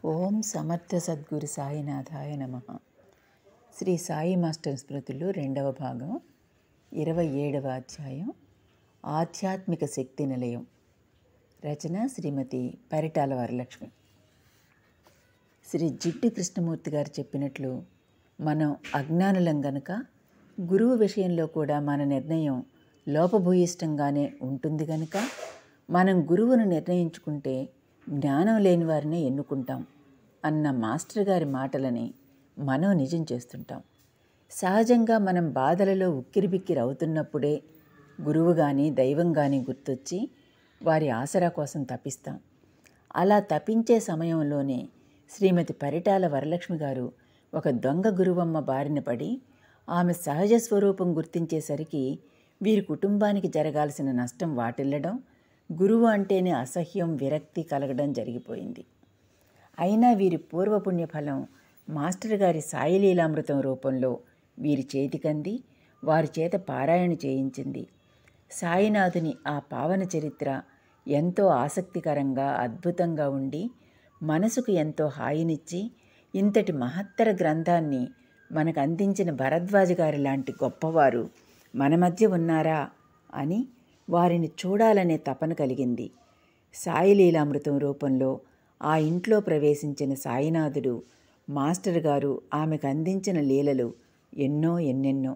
ఓం సమర్థ సద్గురు సాయినాథాయ నమః. శ్రీ సాయి మాస్టర్ స్మృతులు 2వ భాగం 27వ అధ్యాయం ఆధ్యాత్మిక శక్తి నిలయం. రచన శ్రీమతి పరిటాల వరలక్ష్మి. శ్రీ జిడ్డు కృష్ణమూర్తి గారు చెప్పినట్లు మనం అజ్ఞానులం గనుక గురువు విషయంలో కూడా మన నిర్ణయం లోపభూయిష్టంగానే ఉంటుంది గనుక మనం గురువును నిర్ణయించుకుంటే జ్ఞానం లేని వారిని ఎన్నుకుంటాం అన్న మాస్టర్ గారి మాటలని మనం నిజం చేస్తుంటాం. సహజంగా మనం బాధలలో ఉక్కిరిబిక్కిరి అవుతున్నప్పుడే గురువు కానీ దైవం కానీ గుర్తొచ్చి వారి ఆసరా కోసం తపిస్తాం. అలా తపించే సమయంలోనే శ్రీమతి పరిటాల వరలక్ష్మి గారు ఒక దొంగ గురువమ్మ బారిన పడి ఆమె సహజ స్వరూపం గుర్తించేసరికి వీరి కుటుంబానికి జరగాల్సిన నష్టం వాటిల్లడం, గురువు అంటేనే అసహ్యం విరక్తి కలగడం జరిగిపోయింది. అయినా వీరి పూర్వపుణ్య ఫలం మాస్టర్ గారి సాయిలీలామృతం రూపంలో వీరి చేతికంది వారి చేత పారాయణ చేయించింది. సాయినాథుని ఆ పావన చరిత్ర ఎంతో ఆసక్తికరంగా అద్భుతంగా ఉండి మనసుకు ఎంతో హాయినిచ్చి ఇంతటి మహత్తర గ్రంథాన్ని మనకు అందించిన భరద్వాజ గారి లాంటి గొప్పవారు మన మధ్య ఉన్నారా అని వారిని చూడాలనే తపన కలిగింది. సాయిలీలామృతం రూపంలో ఆ ఇంట్లో ప్రవేశించిన సాయినాథుడు మాస్టర్ గారు ఆమెకు అందించిన లీలలు ఎన్నెన్నో.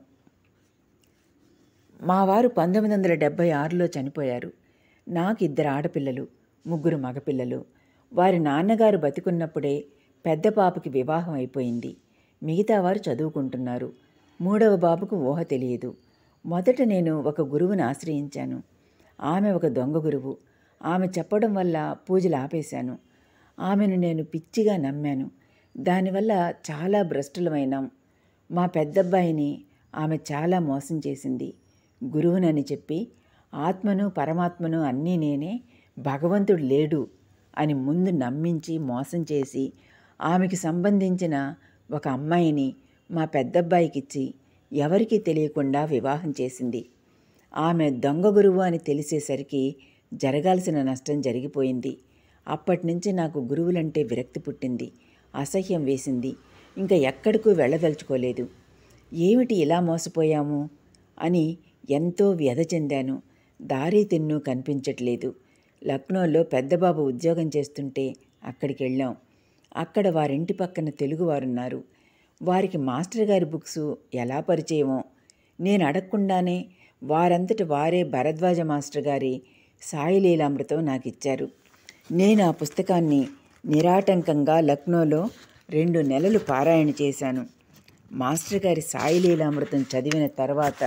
మా వారు 1976లో చనిపోయారు. నాకు 2 ఆడపిల్లలు, 3 మగపిల్లలు. వారి నాన్నగారు బతికున్నప్పుడే పెద్ద పాపకి వివాహం అయిపోయింది. మిగతా వారు చదువుకుంటున్నారు. 3వ బాబుకు ఊహ తెలియదు. మొదట నేను ఒక గురువుని ఆశ్రయించాను. ఆమె ఒక దొంగ గురువు. ఆమె చెప్పడం వల్ల పూజలు ఆపేశాను. ఆమెను నేను పిచ్చిగా నమ్మాను. దానివల్ల చాలా భ్రష్టులమైనాం. మా పెద్దబ్బాయిని ఆమె చాలా మోసం చేసింది. గురువునని చెప్పి ఆత్మను పరమాత్మను అన్నీ నేనే, భగవంతుడు లేడు అని ముందు నమ్మించి మోసం చేసి ఆమెకి సంబంధించిన ఒక అమ్మాయిని మా పెద్దబ్బాయికిచ్చి ఎవరికీ తెలియకుండా వివాహం చేసింది. ఆమె దొంగ గురువు అని తెలిసేసరికి జరగాల్సిన నష్టం జరిగిపోయింది. అప్పటి నుంచి నాకు గురువులంటే విరక్తి పుట్టింది, అసహ్యం వేసింది. ఇంకా ఎక్కడికూ వెళ్ళదలుచుకోలేదు. ఏమిటి ఇలా మోసపోయాము అని ఎంతో వ్యధ చెందాను. దారి తెన్ను కనిపించట్లేదు. లక్నోలో పెద్దబాబు ఉద్యోగం చేస్తుంటే అక్కడికి వెళ్ళాం. అక్కడ వారింటి పక్కన తెలుగువారున్నారు. వారికి మాస్టర్ గారి బుక్స్ ఎలా పరిచయమో నేను అడగకుండానే వారంతట వారే భరద్వాజ మాస్టర్ గారి సాయిలీలామృతం నాకు ఇచ్చారు. నేను ఆ పుస్తకాన్ని నిరాటంకంగా లక్నోలో 2 నెలలు పారాయణ చేశాను. మాస్టర్ గారి సాయిలీలామృతం చదివిన తర్వాత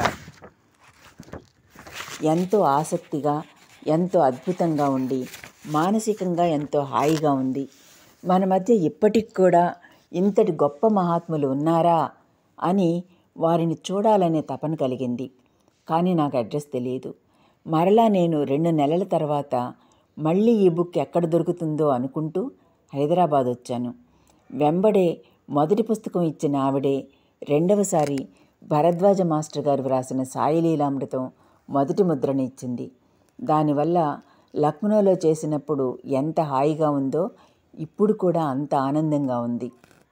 ఎంతో ఆసక్తిగా, ఎంతో అద్భుతంగా ఉండి మానసికంగా ఎంతో హాయిగా ఉంది. మన మధ్య ఇప్పటికి కూడా ఇంతటి గొప్ప మహాత్ములు ఉన్నారా అని వారిని చూడాలనే తపన కలిగింది. కానీ నాకు అడ్రస్ తెలియదు. మరలా నేను 2 నెలల తర్వాత మళ్ళీ ఈ బుక్ ఎక్కడ దొరుకుతుందో అనుకుంటూ హైదరాబాద్ వచ్చాను. వెంబడే మొదటి పుస్తకం ఇచ్చిన ఆవిడే రెండవసారి భరద్వాజ మాస్టర్ గారు వ్రాసిన సాయిలీలామృతం మొదటి ముద్రను ఇచ్చింది. దానివల్ల లక్నోలో చేసినప్పుడు ఎంత హాయిగా ఉందో ఇప్పుడు కూడా అంత ఆనందంగా ఉంది.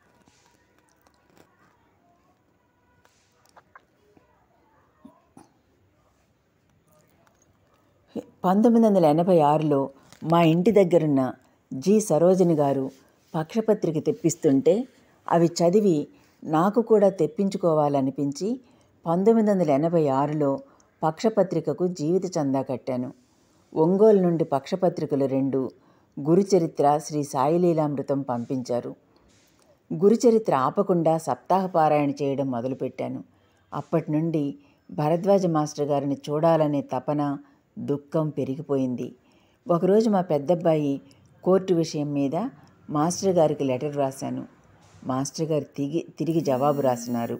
1986లో మా ఇంటి దగ్గరున్న జి సరోజిని గారు పక్షపత్రిక తెప్పిస్తుంటే అవి చదివి నాకు కూడా తెప్పించుకోవాలనిపించి 1986లో పక్షపత్రికకు జీవిత చందా కట్టాను. ఒంగోలు నుండి పక్షపత్రికలు 2, గురుచరిత్ర, శ్రీ సాయిలీలామృతం పంపించారు. గురుచరిత్ర ఆపకుండా సప్తాహ పారాయణ చేయడం మొదలుపెట్టాను. అప్పటి నుండి భరద్వాజ మాస్టర్ గారిని చూడాలనే తపన, దుఃఖం పెరిగిపోయింది. ఒకరోజు మా పెద్దబ్బాయి కోర్టు విషయం మీద మాస్టర్ గారికి లెటర్ రాశాను. మాస్టర్ గారు తిరిగి జవాబు రాసినారు.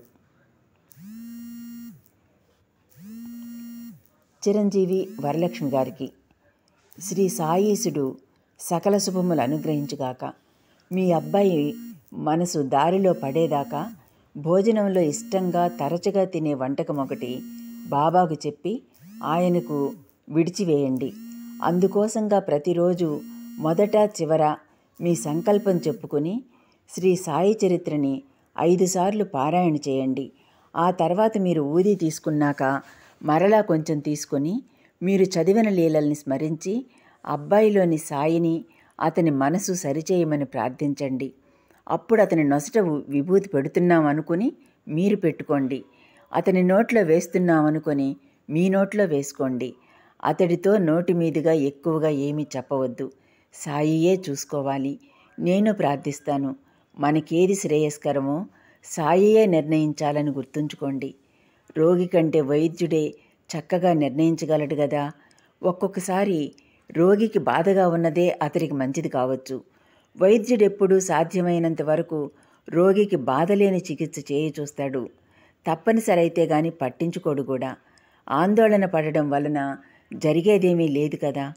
చిరంజీవి వరలక్ష్మి గారికి, శ్రీ సాయీసుడు సకల శుభములు అనుగ్రహించుగాక. మీ అబ్బాయి మనసు దారిలో పడేదాకా భోజనంలో ఇష్టంగా తరచుగా తినే వంటకం ఒకటి బాబాకు చెప్పి ఆయనకు విడిచివేయండి. అందుకోసంగా ప్రతిరోజు మొదట చివర మీ సంకల్పం చెప్పుకొని శ్రీ సాయి చరిత్రని 5 సార్లు పారాయణ చేయండి. ఆ తర్వాత మీరు ఊది తీసుకున్నాక మరలా కొంచెం తీసుకొని మీరు చదివిన లీలల్ని స్మరించి అబ్బాయిలోని సాయిని అతని మనసు సరిచేయమని ప్రార్థించండి. అప్పుడు అతని నొసట విభూతి పెడుతున్నాం అనుకుని మీరు పెట్టుకోండి. అతని నోట్లో వేస్తున్నాం అనుకొని మీ నోట్లో వేసుకోండి. అతడితో నోటి మీదుగా ఎక్కువగా ఏమీ చెప్పవద్దు. సాయియే చూసుకోవాలి. నేను ప్రార్థిస్తాను. మనకేది శ్రేయస్కరమో సాయియే నిర్ణయించాలని గుర్తుంచుకోండి. రోగి కంటే వైద్యుడే చక్కగా నిర్ణయించగలడు కదా. ఒక్కొక్కసారి రోగికి బాధగా ఉన్నదే అతడికి మంచిది కావచ్చు. వైద్యుడెప్పుడూ సాధ్యమైనంత వరకు రోగికి బాధలేని చికిత్స చేయి చూస్తాడు. తప్పనిసరి అయితే గాని పట్టించుకోడు కూడా. ఆందోళన పడడం వలన జరిగేదేమీ లేదు కదా.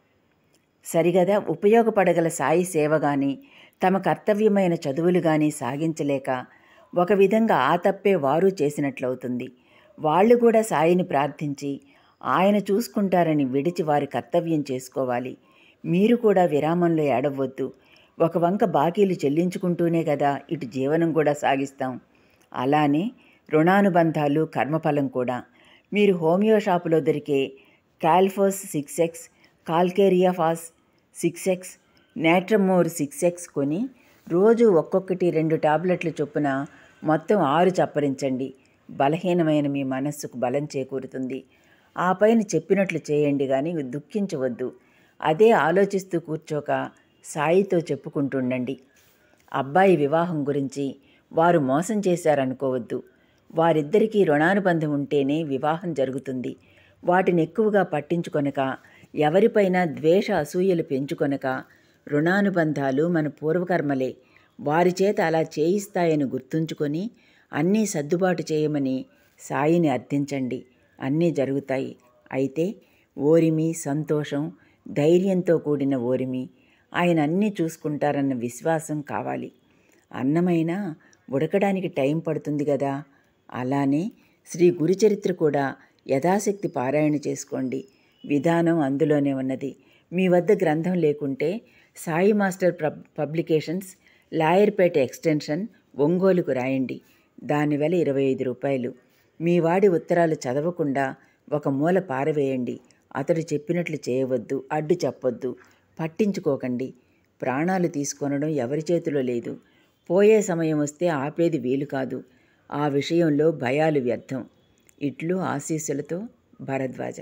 సరిగదా. ఉపయోగపడగల సాయి సేవ గాని తమ కర్తవ్యమైన చదువులు గాని సాగించలేక ఒక విధంగా ఆ తప్పే వారు చేసినట్లవుతుంది. వాళ్ళు కూడా సాయిని ప్రార్థించి ఆయన చూసుకుంటారని విడిచి వారి కర్తవ్యం చేసుకోవాలి. మీరు కూడా విరామంలో ఏడవద్దు. ఒక వంక బాకీలు చెల్లించుకుంటూనే కదా ఇటు జీవనం కూడా సాగిస్తాం. అలానే రుణానుబంధాలు, కర్మఫలం కూడా. మీరు హోమియో షాపులో దొరికే కాల్ఫోస్ 6X, కాల్కేరియాఫాస్ 6X, నేట్రమోర్ 6X కొని రోజు ఒక్కొక్కటి 2 టాబ్లెట్లు చొప్పున మొత్తం 6 చప్పరించండి. బలహీనమైన మీ మనస్సుకు బలం చేకూరుతుంది. ఆ పైన చెప్పినట్లు చేయండి కానీ దుఃఖించవద్దు. అదే ఆలోచిస్తూ కూర్చోక సాయితో చెప్పుకుంటుండండి. అబ్బాయి వివాహం గురించి వారు మోసం చేశారనుకోవద్దు. వారిద్దరికీ రుణానుబంధం ఉంటేనే వివాహం జరుగుతుంది. వాటిని ఎక్కువగా పట్టించుకొనక, ఎవరిపైనా ద్వేష అసూయలు పెంచుకొనక, రుణానుబంధాలు మన పూర్వకర్మలే, వారి చేత అలా చేయిస్తాయని గుర్తుంచుకొని అన్నీ సర్దుబాటు చేయమని సాయిని అర్థించండి. అన్నీ జరుగుతాయి. అయితే ఓరిమి, సంతోషం, ధైర్యంతో కూడిన ఓరిమి. ఆయన అన్నీ చూసుకుంటారన్న విశ్వాసం కావాలి. అన్నమైనా ఉడకడానికి టైం పడుతుంది కదా. అలానే శ్రీ గురుచరిత్ర కూడా యథాశక్తి పారాయణ చేసుకోండి. విధానం అందులోనే ఉన్నది. మీ వద్ద గ్రంథం లేకుంటే Sai master publications, Lawyerpet extension, ఒంగోలుకు రాయండి. దాని వెల 25 రూపాయలు. మీ వాడి ఉత్తరాలు చదవకుండా ఒక మూల పారవేయండి. అతడు చెప్పినట్లు చేయవద్దు, అడ్డు చెప్పొద్దు, పట్టించుకోకండి. ప్రాణాలు తీసుకొనడం ఎవరి చేతిలో లేదు. పోయే సమయం వస్తే ఆపేది వీలు కాదు. ఆ విషయంలో భయాలు వ్యర్థం. ఇట్లు ఆశీస్సులతో భరద్వాజ.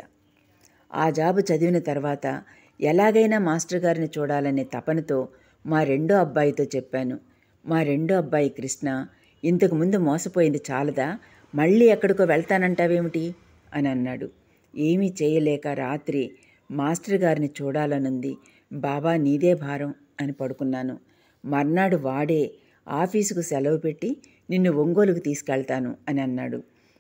ఆ జాబు చదివిన తర్వాత ఎలాగైనా మాస్టర్ గారిని చూడాలనే తపనతో మా రెండో అబ్బాయితో చెప్పాను. మా రెండో అబ్బాయి కృష్ణ, ఇంతకుముందు మోసపోయింది చాలదా, మళ్ళీ ఎక్కడికో వెళ్తానంటావేమిటి అని అన్నాడు. ఏమీ చేయలేక రాత్రి మాస్టర్ గారిని చూడాలనుంది, బాబా నీదే భారం అని పడుకున్నాను. మర్నాడు వాడే ఆఫీసుకు సెలవు పెట్టి నిన్ను ఒంగోలుకు తీసుకెళ్తాను అని అన్నాడు.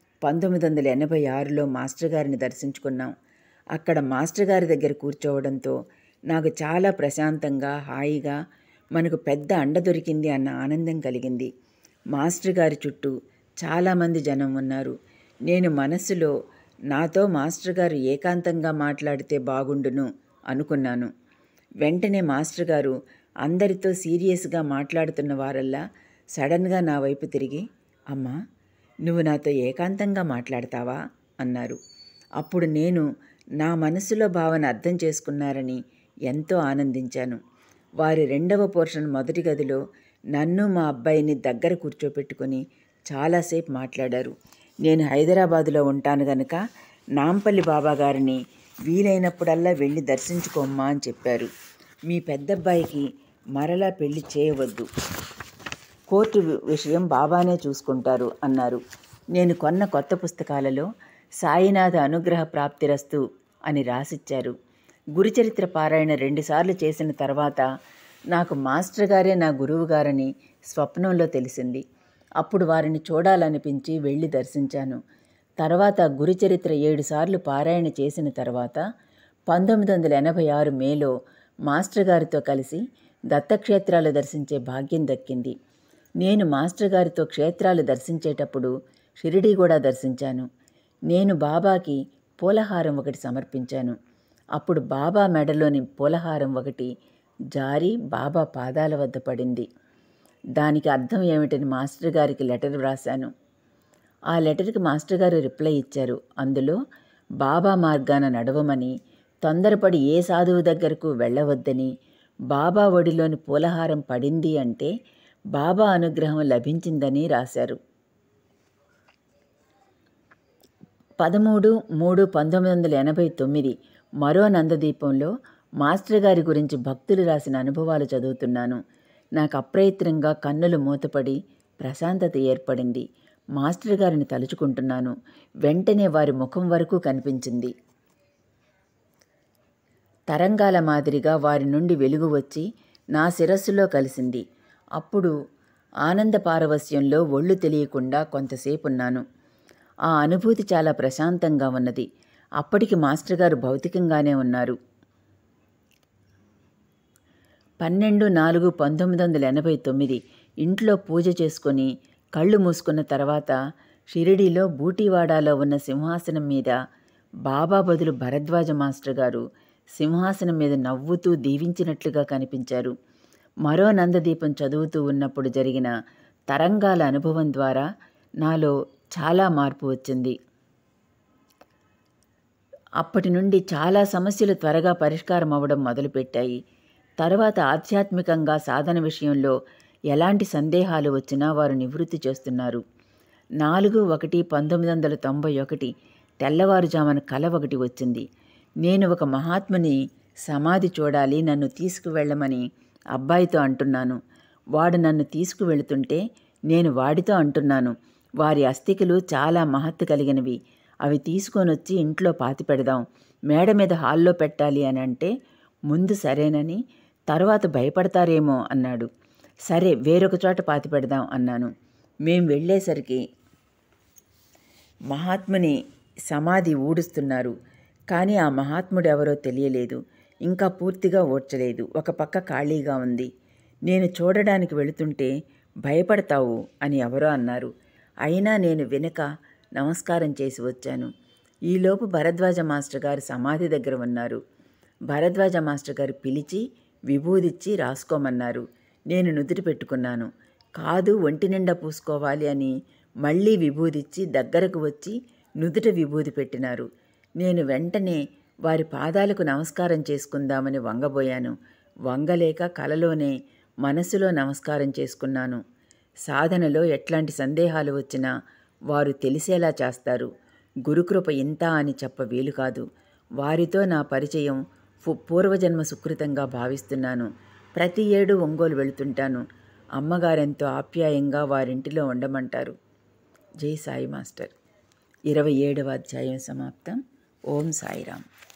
1986లో మాస్టర్ గారిని దర్శించుకున్నాం. అక్కడ మాస్టర్ గారి దగ్గర కూర్చోవడంతో నాకు చాలా ప్రశాంతంగా, హాయిగా, మనకు పెద్ద అండ దొరికింది అన్న ఆనందం కలిగింది. మాస్టర్ గారి చుట్టూ చాలామంది జనం ఉన్నారు. నేను మనస్సులో నాతో మాస్టర్ గారు ఏకాంతంగా మాట్లాడితే బాగుండును అనుకున్నాను. వెంటనే మాస్టర్ గారు అందరితో సీరియస్గా మాట్లాడుతున్న వారల్లా సడన్గా నా వైపు తిరిగి, అమ్మా, నువ్వు నాతో ఏకాంతంగా మాట్లాడతావా అన్నారు. అప్పుడు నేను నా మనసులో భావన అర్థం చేసుకున్నారని ఎంతో ఆనందించాను. వారి 2వ పోర్షన్ మొదటి గదిలో నన్ను మా అబ్బాయిని దగ్గర కూర్చోపెట్టుకొని చాలాసేపు మాట్లాడారు. నేను హైదరాబాదులో ఉంటాను గనక నాంపల్లి బాబా గారిని వీలైనప్పుడల్లా వెళ్ళి దర్శించుకోమ్మా అని చెప్పారు. మీ పెద్దబ్బాయికి మరలా పెళ్లి చేయవద్దు, కోర్టు విషయం బాబానే చూసుకుంటారు అన్నారు. నేను కొన్న కొత్త పుస్తకాలలో సాయినాథ అనుగ్రహ ప్రాప్తిరస్తు అని రాసిచ్చారు. గురుచరిత్ర పారాయణ 2 సార్లు చేసిన తర్వాత నాకు మాస్టర్ గారే నా గురువు గారని స్వప్నంలో తెలిసింది. అప్పుడు వారిని చూడాలనిపించి వెళ్ళి దర్శించాను. తర్వాత గురుచరిత్ర 7 సార్లు పారాయణ చేసిన తర్వాత 1986 మేలో మాస్టర్ గారితో కలిసి దత్తక్షేత్రాలు దర్శించే భాగ్యం దక్కింది. నేను మాస్టర్ గారితో క్షేత్రాలు దర్శించేటప్పుడు షిరిడీ కూడా దర్శించాను. నేను బాబాకి పూలహారం ఒకటి సమర్పించాను. అప్పుడు బాబా మెడలోని పూలహారం ఒకటి జారి బాబా పాదాల వద్ద పడింది. దానికి అర్థం ఏమిటని మాస్టర్ గారికి లెటర్ వ్రాశాను. ఆ లెటర్కి మాస్టర్ గారు రిప్లై ఇచ్చారు. అందులో బాబా మార్గాన నడవమని, తొందరపడి ఏ సాధువు దగ్గరకు వెళ్ళవద్దని, బాబా ఒడిలోని పూలహారం పడింది అంటే బాబా అనుగ్రహం లభించిందని రాశారు. 13/3/1989 మరో నందదీపంలో మాస్టర్ గారి గురించి భక్తులు రాసిన అనుభవాలు చదువుతున్నాను. నాకు అప్రయత్నంగా కన్నులు మూతపడి ప్రశాంతత ఏర్పడింది. మాస్టర్ గారిని తలుచుకుంటున్నాను. వెంటనే వారి ముఖం వరకు కనిపించింది. తరంగాల మాదిరిగా వారి నుండి వెలుగు వచ్చి నా శిరస్సులో కలిసింది. అప్పుడు ఆనంద పారవస్యంలో ఒళ్ళు తెలియకుండా కొంతసేపున్నాను. ఆ అనుభూతి చాలా ప్రశాంతంగా ఉన్నది. అప్పటికి మాస్టర్ గారు భౌతికంగానే ఉన్నారు. 12/4/1989 ఇంట్లో పూజ చేసుకొని కళ్ళు మూసుకున్న తర్వాత షిరిడీలో బూటీవాడాలో ఉన్న సింహాసనం మీద బాబా బదులు భరద్వాజ మాస్టర్ గారు సింహాసనం మీద నవ్వుతూ దీవించినట్లుగా కనిపించారు. మరో నందదీపం చదువుతూ ఉన్నప్పుడు జరిగిన తరంగాల అనుభవం ద్వారా నాలో చాలా మార్పు వచ్చింది. అప్పటి నుండి చాలా సమస్యలు త్వరగా పరిష్కారం అవ్వడం మొదలుపెట్టాయి. తర్వాత ఆధ్యాత్మికంగా సాధన విషయంలో ఎలాంటి సందేహాలు వచ్చినా వారు నివృత్తి చేస్తున్నారు. 4/1/1991 తెల్లవారుజామున కల ఒకటి వచ్చింది. నేను ఒక మహాత్ముని సమాధి చూడాలి, నన్ను తీసుకువెళ్ళమని అబ్బాయితో అంటున్నాను. వాడు నన్ను తీసుకువెళుతుంటే నేను వాడితో అంటున్నాను, వారి అస్థికలు చాలా మహత్తు కలిగినవి, అవి తీసుకొనొచ్చి ఇంట్లో పాతిపెడదాం, మేడ మీద హాల్లో పెట్టాలి అని అంటే ముందు సరేనని, తర్వాత భయపడతారేమో అన్నాడు. సరే వేరొక చోట పాతిపెడదాం అన్నాను. మేం వెళ్ళేసరికి మహాత్ముని సమాధి ఊడుస్తున్నారు. కానీ ఆ మహాత్ముడు ఎవరో తెలియలేదు. ఇంకా పూర్తిగా ఓడ్చలేదు. ఒక పక్క ఖాళీగా ఉంది. నేను చూడడానికి వెళుతుంటే భయపడతావు అని ఎవరో అన్నారు. అయినా నేను వెనుక నమస్కారం చేసి వచ్చాను. ఈలోపు భరద్వాజ మాస్టర్ గారు సమాధి దగ్గర ఉన్నారు. భరద్వాజ మాస్టర్ గారు పిలిచి విభూదిచ్చి రాసుకోమన్నారు. నేను నుదుటి పెట్టుకున్నాను. కాదు, ఒంటి నిండా పూసుకోవాలి అని మళ్ళీ విభూదిచ్చి దగ్గరకు వచ్చి నుదుట విభూది పెట్టినారు. నేను వెంటనే వారి పాదాలకు నమస్కారం చేసుకుందామని వంగబోయాను. వంగలేక కలలోనే మనసులో నమస్కారం చేసుకున్నాను. సాధనలో ఎట్లాంటి సందేహాలు వచ్చినా వారు తెలిసేలా చేస్తారు. గురుకృప ఇంత అని చెప్ప వీలు కాదు. వారితో నా పరిచయం పూర్వజన్మ సుకృతంగా భావిస్తున్నాను. ప్రతి ఏడు ఒంగోలు వెళుతుంటాను. అమ్మగారెంతో ఆప్యాయంగా వారింటిలో ఉండమంటారు. జై సాయి మాస్టర్. 27వ అధ్యాయం సమాప్తం. ఓం సాయిరామ్.